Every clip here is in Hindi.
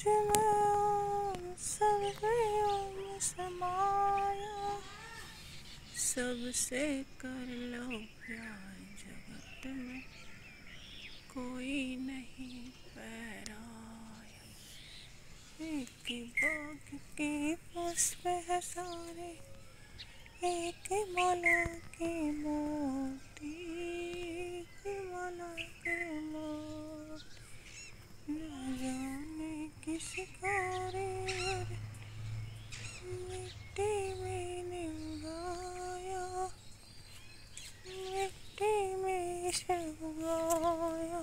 तुझ में सब में समाया, सबसे कर लो प्यार जगत में कोई नहीं पैराया। एक ही बाग के पुष्प है सारे, एक ही माला की मोती, एक ही माला के मोती। न जाने किसी कारीगर मिट्टी में उगाया, मिट्टी में से उगाया।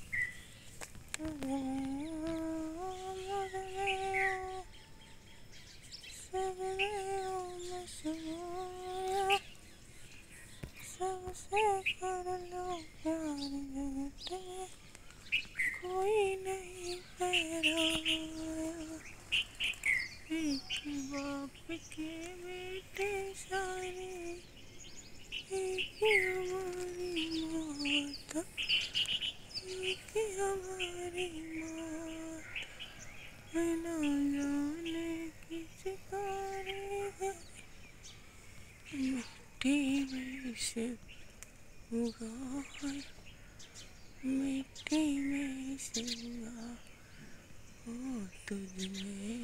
सबसे कर लो प्यार जगत में कोई नहीं पैराया। एक बाप के बेटे सारे, एक ही हमारी माता, एक ही हमारी माता। न जाने किसी कारीगर मिट्टी में से उगाया, मिट्टी में से उगा। ओ तुझ में